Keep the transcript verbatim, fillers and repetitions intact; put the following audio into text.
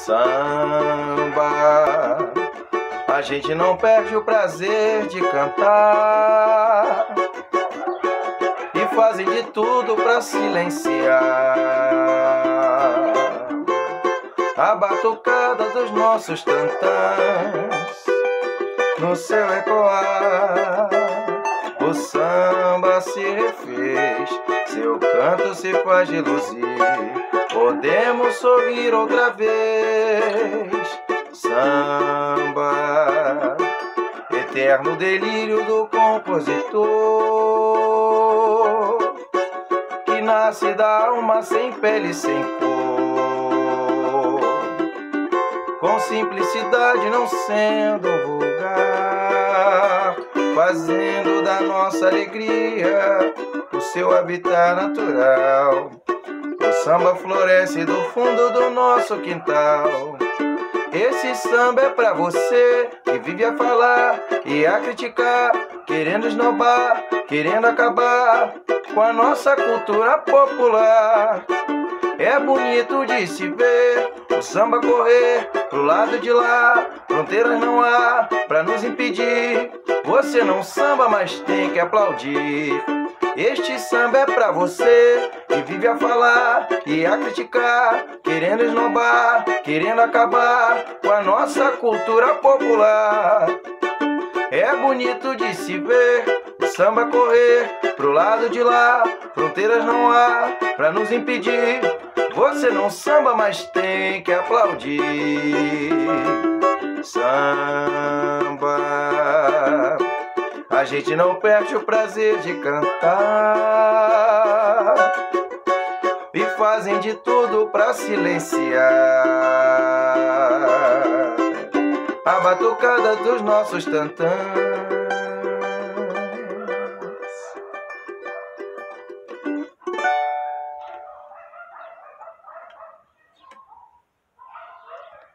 Samba, a gente não perde o prazer de cantar e fazem de tudo pra silenciar a batucada dos nossos tantãs no seu ecoar. O samba se refez, seu canto se faz reluzir. Podemos sorrir outra vez. Samba, eterno delírio do compositor, que nasce da alma sem pele, sem cor, com simplicidade, não sendo vulgar, fazendo da nossa alegria o seu habitat natural. O samba floresce do fundo do nosso quintal. Esse samba é pra você que vive a falar e a criticar, querendo esnobar, querendo acabar com a nossa cultura popular. É bonito de se ver o samba correr pro lado de lá. Fronteiras não há pra nos impedir. Você não samba, mas tem que aplaudir. Este samba é pra você que vive a falar e a criticar, querendo esnobar, querendo acabar com a nossa cultura popular. É bonito de se ver o samba correr pro lado de lá. Fronteiras não há pra nos impedir. Você não samba, mas tem que aplaudir. Samba, a gente não perde o prazer de cantar e fazem de tudo pra silenciar a batucada dos nossos tantãs